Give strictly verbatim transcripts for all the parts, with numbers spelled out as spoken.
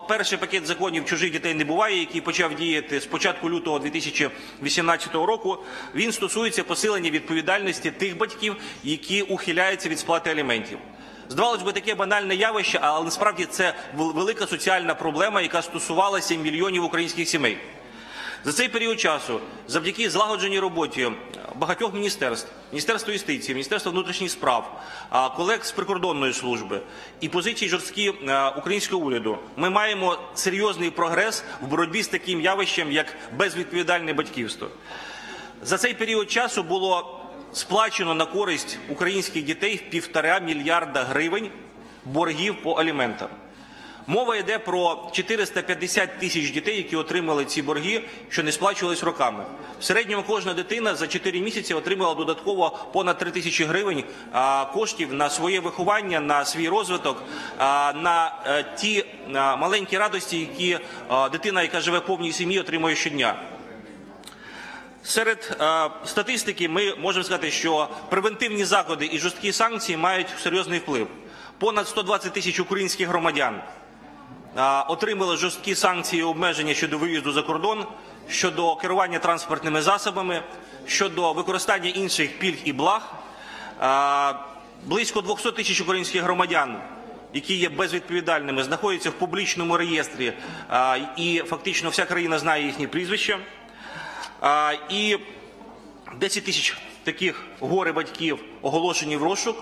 перший пакет законів «Чужих дітей не буває», який почав діяти з початку лютого дві тисячі вісімнадцятого року, він стосується посилення відповідальності тих батьків, які ухиляються від сплати аліментів. Здавалось би, таке банальне явище, але насправді це велика соціальна проблема, яка стосувалася мільйонів українських сімей. За цей період часу, завдяки злагодженій роботі багатьох міністерств, Міністерства юстиції, Міністерства внутрішніх справ, колег з прикордонної служби і позиції жорсткі українського уряду, ми маємо серйозний прогрес в боротьбі з таким явищем, як безвідповідальне батьківство. За цей період часу було сплачено на користь українських дітей в півтора мільярда гривень боргів по аліментам. Мова йде про чотириста п'ятдесят тисяч дітей, які отримали ці борги, що не сплачувались роками. В середньому кожна дитина за чотири місяці отримала додатково понад три тисячі гривень коштів на своє виховання, на свій розвиток, на ті маленькі радості, які дитина, яка живе в повній сім'ї, отримує щодня. Серед е, статистики ми можемо сказати, що превентивні заходи і жорсткі санкції мають серйозний вплив. Понад сто двадцять тисяч українських громадян е, отримали жорсткі санкції і обмеження щодо виїзду за кордон, щодо керування транспортними засобами, щодо використання інших пільг і благ. Е, близько двохсот тисяч українських громадян, які є безвідповідальними, знаходяться в публічному реєстрі, е, і фактично вся країна знає їхні прізвища. А, і десять тисяч таких горе-батьків оголошені в розшук,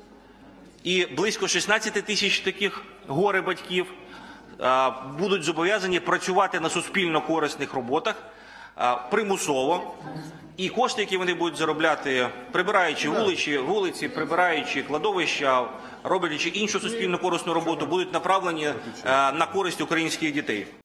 і близько шістнадцять тисяч таких горе-батьків будуть зобов'язані працювати на суспільно корисних роботах а, примусово, і кошти, які вони будуть заробляти, прибираючи вулиці, вулиці, прибираючи кладовища, роблячи іншу суспільно корисну роботу, будуть направлені а, на користь українських дітей.